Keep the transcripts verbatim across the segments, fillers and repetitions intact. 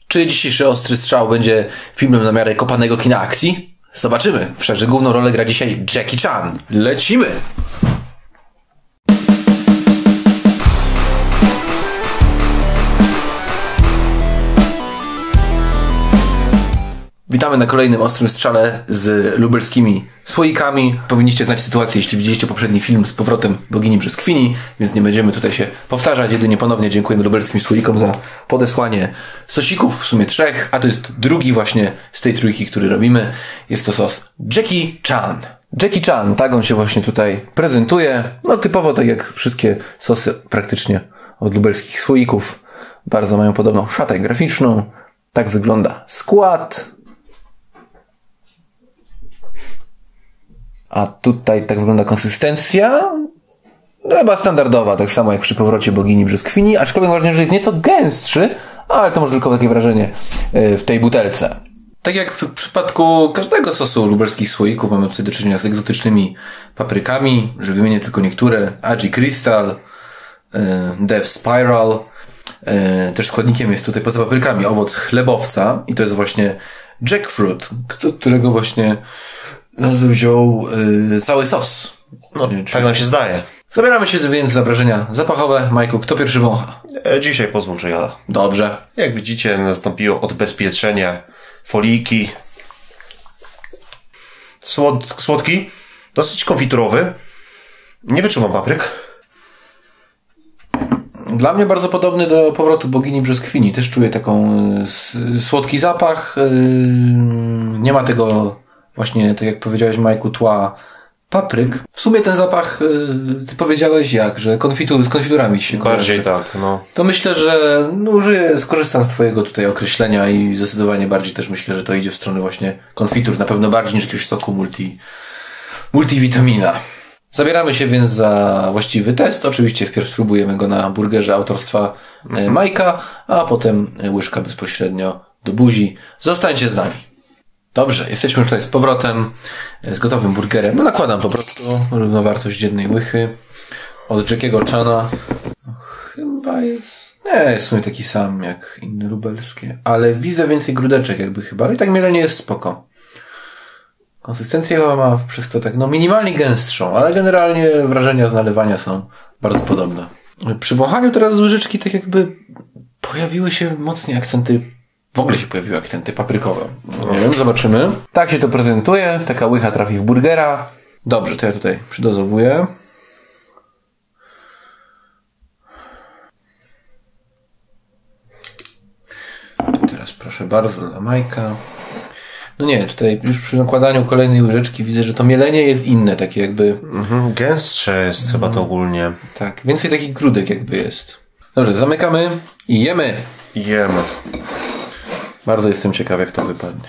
Czy dzisiejszy Ostry Strzał będzie filmem na miarę kopanego kina akcji? Zobaczymy. W szerze główną rolę gra dzisiaj Jackie Chan. Lecimy! Witamy na kolejnym Ostrym Strzale z lubelskimi słoikami. Powinniście znać sytuację, jeśli widzieliście poprzedni film z powrotem bogini Brzoskwini, więc nie będziemy tutaj się powtarzać. Jedynie ponownie dziękujemy lubelskim słoikom za podesłanie sosików, w sumie trzech, a to jest drugi właśnie z tej trójki, który robimy. Jest to sos Jackie Chan. Jackie Chan, tak on się właśnie tutaj prezentuje. No typowo tak jak wszystkie sosy praktycznie od lubelskich słoików. Bardzo mają podobną szatę graficzną. Tak wygląda skład. A tutaj tak wygląda konsystencja. No chyba standardowa, tak samo jak przy powrocie bogini Brzoskwini, aczkolwiek ważne, że jest nieco gęstszy, ale to może tylko takie wrażenie w tej butelce. Tak jak w przypadku każdego sosu lubelskich słoików mamy tutaj do czynienia z egzotycznymi paprykami, że wymienię tylko niektóre. Aji Crystal, Death Spiral. Też składnikiem jest tutaj poza paprykami owoc chlebowca i to jest właśnie jackfruit, którego właśnie nazwę wziął yy, cały sos. No, tak nam się zdaje. Zabieramy się więc za wrażenia zapachowe. Majku, kto pierwszy wącha? E, dzisiaj pozwól, że ja. Dobrze. Jak widzicie, nastąpiło odbezpieczenie foliki. Słod, słodki, dosyć konfiturowy. Nie wyczuwam papryk. Dla mnie bardzo podobny do powrotu bogini Brzoskwini. Też czuję taką y, słodki zapach. Y, nie ma tego właśnie, tak jak powiedziałeś, Majku, tła papryk. W sumie ten zapach, y, ty powiedziałeś jak, że konfitur, z konfiturami się bardziej kojarzy. tak, no. To myślę, że no, użyję, skorzystam z twojego tutaj określenia i zdecydowanie bardziej też myślę, że to idzie w stronę właśnie konfitur. Na pewno bardziej niż jakiegoś soku multi, multivitamina. Zabieramy się więc za właściwy test. Oczywiście wpierw spróbujemy go na burgerze autorstwa mhm. Majka, a potem łyżka bezpośrednio do buzi. Zostańcie z nami. Dobrze, jesteśmy już tutaj z powrotem, z gotowym burgerem. No nakładam po prostu równowartość jednej łychy od Jackiego Chana. No, chyba jest... Nie, jest w sumie taki sam jak inne lubelskie, ale widzę więcej grudeczek jakby chyba, ale i tak mielenie jest spoko. Konsystencję chyba ma przez to tak, no minimalnie gęstszą, ale generalnie wrażenia z nalewania są bardzo podobne. Przy wąchaniu teraz z łyżeczki tak jakby pojawiły się mocniej akcenty, w ogóle się pojawiły akcenty paprykowe. Nie wiem, zobaczymy. Tak się to prezentuje, taka łycha trafi w burgera. Dobrze, to ja tutaj przydozowuję. Teraz proszę bardzo dla Majka. No nie, tutaj już przy nakładaniu kolejnej łyżeczki widzę, że to mielenie jest inne, takie jakby... Mhm, gęstsze jest mhm. chyba to ogólnie. Tak, więcej takich grudek jakby jest. Dobrze, zamykamy i jemy. Jemy. Bardzo jestem ciekaw, jak to wypadnie.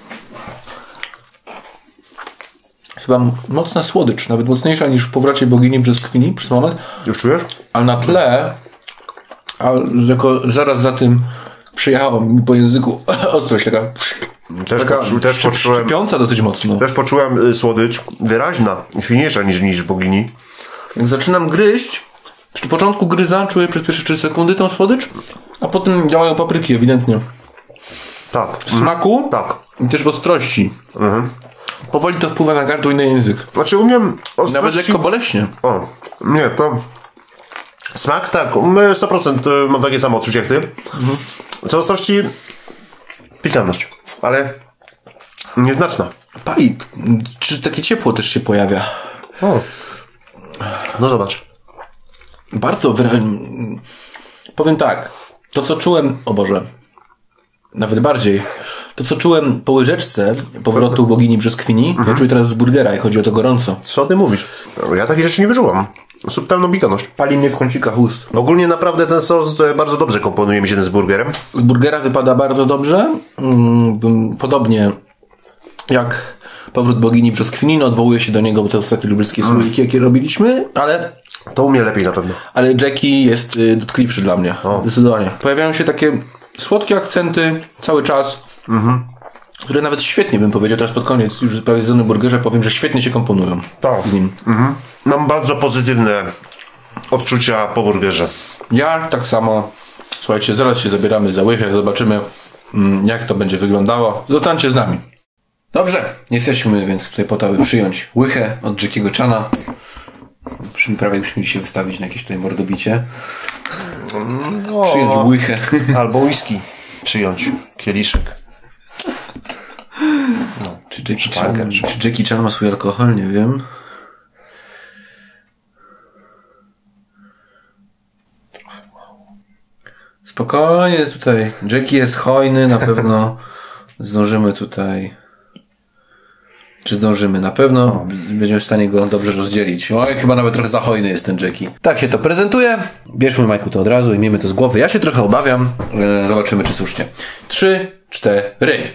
Chyba mocna słodycz, nawet mocniejsza niż w powrocie bogini Brzoskwini przez moment. Już czujesz? A na tle, a jako zaraz za tym przyjechała mi po języku ostrość taka... Też, taka poczu, też poczułem... szczypiąca dosyć mocno. Też poczułem słodycz wyraźna, silniejsza niż, niż bogini. Jak zaczynam gryźć, przy początku gryza czuję przez pierwsze trzy sekundy tą słodycz, a potem działają papryki ewidentnie. Tak. W smaku mhm. tak. I też w ostrości. Mhm. Powoli to wpływa na gardło i na język. Znaczy umiem ostrości... Nawet lekko boleśnie. O, nie, to... Smak, tak, sto procent mam takie samo odczucie jak ty. Mhm. Co ostrości... Pikantność, ale nieznaczna. Pali, czy takie ciepło też się pojawia? O. No zobacz. Bardzo wyraźnie. Powiem tak, to co czułem, o Boże, nawet bardziej, to co czułem po łyżeczce powrotu bogini Brzoskwini, mhm. ja czuję teraz z burgera, jak chodzi o to gorąco. Co ty mówisz? Ja takich rzeczy nie wyczułam. Subtelną pikantność. Pali mnie w kącikach ust. Ogólnie naprawdę ten sos bardzo dobrze komponuje mi się ten z burgerem. Z burgera wypada bardzo dobrze. Podobnie jak powrót bogini Brzoskwini, no odwołuje się do niego, bo te ostatnie lubelskie mm. słoiki, jakie robiliśmy, ale... To u mnie lepiej na pewno. Ale Jackie jest y, dotkliwszy dla mnie. O. Zdecydowanie. Pojawiają się takie słodkie akcenty cały czas, mhm. które nawet świetnie bym powiedział, teraz pod koniec już prawie z burgerze powiem, że świetnie się komponują tak. z nim. Mhm. Mam bardzo pozytywne odczucia po burgerze. Ja tak samo. Słuchajcie, zaraz się zabieramy za łychę, zobaczymy jak to będzie wyglądało. Zostańcie z nami. Dobrze, jesteśmy więc tutaj po to, aby przyjąć łychę od Jackiego Chana. Prawie byśmy się wystawić na jakieś tutaj mordobicie. No, przyjąć łychę. Albo whisky. Przyjąć kieliszek. No, czy, Jackie Chan, czy Jackie Chan ma swój alkohol? Nie wiem. Spokojnie tutaj. Jackie jest hojny, na pewno zdążymy tutaj. Czy zdążymy? Na pewno no. Będziemy w stanie go dobrze rozdzielić. Oj, chyba nawet trochę za hojny jest ten Jackie. Tak się to prezentuje. Bierzmy Majku to od razu i miejmy to z głowy. Ja się trochę obawiam. Zobaczymy, czy słusznie. Trzy, cztery.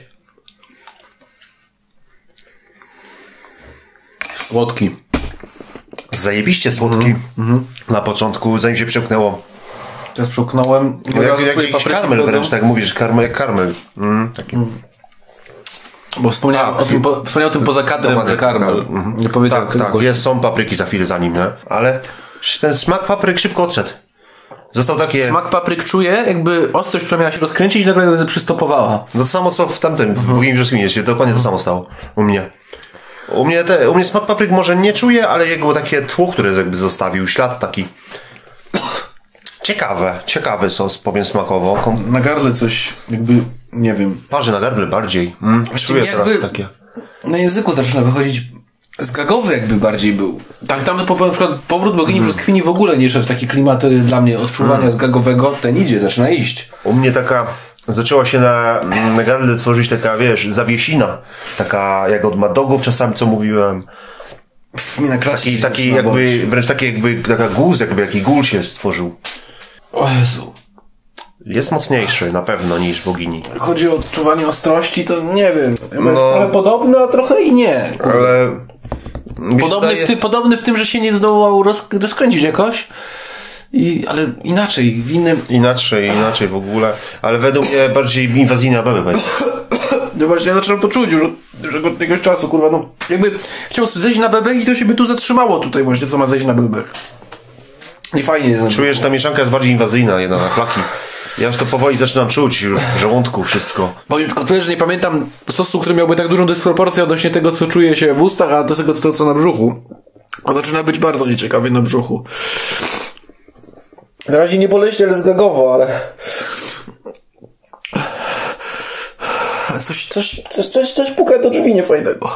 Słodki. Zajebiście słodki. Mm-hmm. Na początku, zanim się przepchnęło. Teraz przepchnąłem. No, jak, jak jakiś karmel wręcz, tak mówisz, karmel, jak karmel. Mm, taki. Mm. Bo wspomniałem, o tym, po, wspomniałem o tym poza kadrem, że karmel. Mm. Nie powiedziałem tak, tak. Jest, są papryki za chwilę za nim, nie? Ale ten smak papryk szybko odszedł. Został takie... Smak papryk czuję, jakby ostrość, która miała się rozkręcić i nagle przystopowała. No to samo co w tamtym, w Bogini Brzoskwinie, się dokładnie to samo stało. U mnie. U mnie, te, u mnie smak papryk może nie czuję, ale jego takie tło, które jakby zostawił, ślad taki... Ciekawe, ciekawy sos, powiem smakowo. Kom... Na gardle coś jakby, nie wiem. Parzy na gardle bardziej. Mm, czuję teraz takie. Na języku zaczyna wychodzić zgagowy jakby bardziej był. Tak, tam po, na przykład powrót Bogini mm. Brzoskwini w ogóle nie szedł w taki klimat dla mnie odczuwania mm. zgagowego. Ten idzie, zaczyna iść. U mnie taka... Zaczęła się na, na gardle tworzyć taka, wiesz, zawiesina. Taka jak od Mad Dogów czasami, co mówiłem. Na taki, taki jakby, wręcz taki jakby, taka guz, jakby jaki gól się stworzył. O Jezu. Jest mocniejszy na pewno niż Bogini. Chodzi o odczuwanie ostrości, to nie wiem. No, jest trochę podobny, a trochę i nie. Ale... Podobny, daje... w ty, podobny w tym, że się nie zdołał roz, rozkręcić jakoś. I, ale inaczej, w innym... Inaczej, inaczej w ogóle. Ale według mnie bardziej inwazyjna beby będzie. No właśnie, ja zaczynam to czuć już od, już od jakiegoś czasu, kurwa, no. Jakby chciał zejść na bebę i to się by tu zatrzymało tutaj właśnie, co ma zejść na bebę. Nie fajnie jest. Czuję, że ta mieszanka jest bardziej inwazyjna, jedna na flaki. Ja już to powoli zaczynam czuć już w żołądku wszystko. Powiem tylko tyle, że nie pamiętam sosu, który miałby tak dużą dysproporcję odnośnie tego, co czuje się w ustach, a do tego, co, co na brzuchu. A zaczyna być bardzo nieciekawie na brzuchu. Na razie nie boleśnie, ale zgagowo, ale... Coś, coś, coś, coś, coś puka do drzwi niefajnego.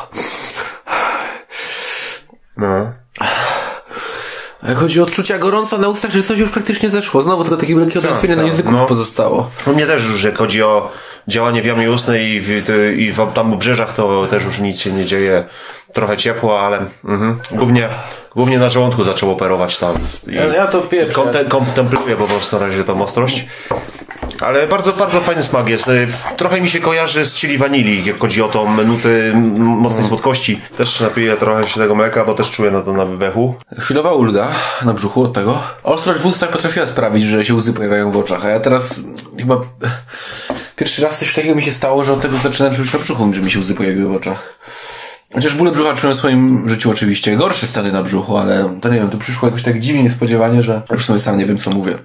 No. Jak chodzi o odczucia gorąca na ustach, że coś już praktycznie zeszło. Znowu tylko takie wielkie odrętwienie tak, na języku no. pozostało. U mnie też już, jak chodzi o działanie w jamie ustnej i w, i w tam obrzeżach, to też już nic się nie dzieje. Trochę ciepło, ale mhm. głównie, głównie na żołądku zaczął operować tam. I ja to pieprzę. Konte, kontempluję po prostu na razie tą ostrość. Ale bardzo, bardzo fajny smak jest. Trochę mi się kojarzy z chili vanilli, jak chodzi o tą nuty mocnej mm. słodkości. Też napiję trochę się tego mleka, bo też czuję na to na wydechu. Chwilowa ulga na brzuchu od tego. Ostrość w ustach potrafiła sprawić, że się łzy pojawiają w oczach, a ja teraz chyba pierwszy raz coś takiego mi się stało, że od tego zaczynam czuć na brzuchu, że mi się łzy pojawiły w oczach. Chociaż bóle brzucha czułem w swoim życiu oczywiście gorsze stany na brzuchu, ale to nie wiem, to przyszło jakoś tak dziwnie niespodziewanie, że już sobie sam nie wiem, co mówię.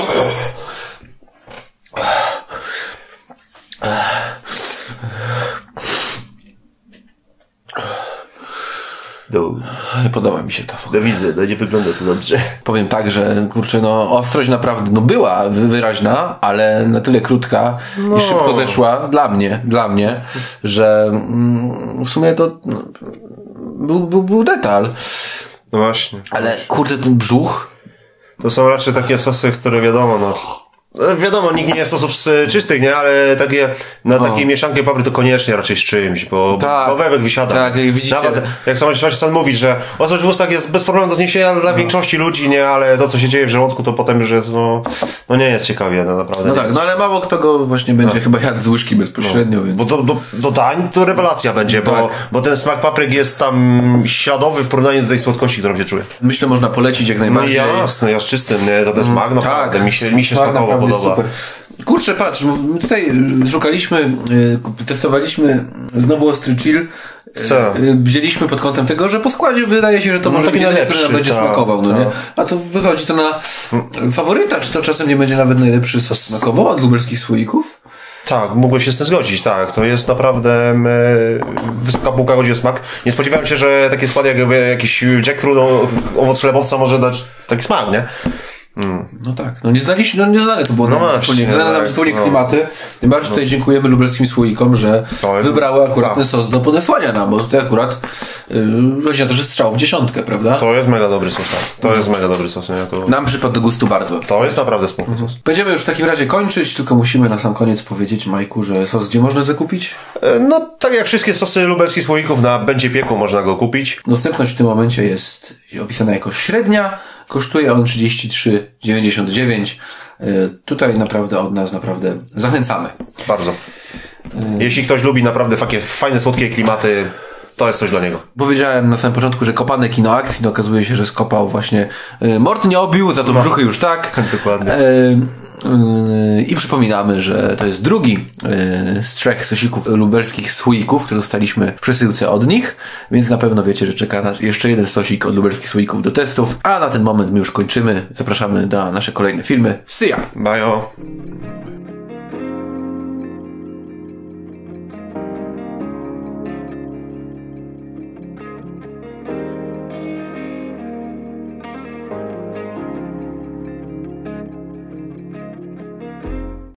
Do... Nie podoba mi się to. No widzę, no nie wygląda to dobrze. Powiem tak, że kurczę, no ostrość naprawdę no była wyraźna, ale na tyle krótka no. i szybko zeszła dla mnie, dla mnie, że mm, w sumie to no, był, był, był detal. No właśnie. Ale właśnie. Kurde, ten brzuch. To są raczej takie sosy, które wiadomo, no. Wiadomo, nikt nie jest sosów czystych, nie? Ale takie, na no. takiej mieszankę papry to koniecznie raczej z czymś, bo, tak, bo webek wysiada. Tak, jak widzicie. Nawet, jak sam, sam mówi, że ostrość w ustach jest bez problemu do zniesienia dla no. większości ludzi, nie? Ale to, co się dzieje w żołądku, to potem już jest, no, no nie jest ciekawie, no naprawdę. No tak, jest. No ale mało kto go właśnie będzie no. chyba jadł z łyżki bezpośrednio, no. więc. Bo do, do, do dań to rewelacja będzie, tak. bo, bo ten smak papryk jest tam śladowy w porównaniu do tej słodkości, którą się czuje. Myślę, można polecić jak najbardziej. No jasne, ja z czystym, nie? Za ten smak, no tak, naprawdę, mi się, mi się smakowo podoba. Super. Kurczę, patrz, my tutaj szukaliśmy, testowaliśmy znowu ostry chill. Co? Wzięliśmy pod kątem tego, że po składzie wydaje się, że to no, może być jeden, który nam będzie ta, smakował, no ta. nie? A to wychodzi to na faworyta, czy to czasem nie będzie nawet najlepszy sos smakował od lubelskich słoików? Tak, mógłbym się z tym zgodzić, tak. To jest naprawdę e, wysoka półka, chodzi o smak. Nie spodziewałem się, że taki skład jak jakiś jackfruit, owoc chlebowca może dać taki smak, nie? Mm. No tak, no nie znaliśmy, no nie znane to było no nam wspólnie, nie znane nam wspólnie no. klimaty. Tym bardziej no. tutaj dziękujemy lubelskim słoikom, że jest, wybrały akurat tak. ten sos do podesłania nam, bo tutaj akurat yy, to, że strzał w dziesiątkę, prawda? To jest mega dobry sos, tak. To jest mega dobry sos, nie? To... Nam przypadł do gustu bardzo. To jest naprawdę spoko sos. Będziemy już w takim razie kończyć, tylko musimy na sam koniec powiedzieć, Majku, że sos gdzie można zakupić? No tak jak wszystkie sosy lubelskich słoików, na Będzie Pieku można go kupić. Dostępność w tym momencie jest opisana jako średnia. Kosztuje on trzydzieści trzy dziewięćdziesiąt dziewięć. Tutaj naprawdę od nas naprawdę zachęcamy. Bardzo. Jeśli ktoś lubi naprawdę takie fajne, słodkie klimaty, to jest coś dla niego. Powiedziałem na samym początku, że kopany kino akcji, no okazuje się, że skopał właśnie mord nie obił, za to no. brzuchy już tak. Dokładnie. I przypominamy, że to jest drugi z trzech sosików lubelskich słoików, które dostaliśmy w przesyłce od nich, więc na pewno wiecie, że czeka nas jeszcze jeden sosik od lubelskich słoików do testów, a na ten moment my już kończymy. Zapraszamy na nasze kolejne filmy. See ya! Bye.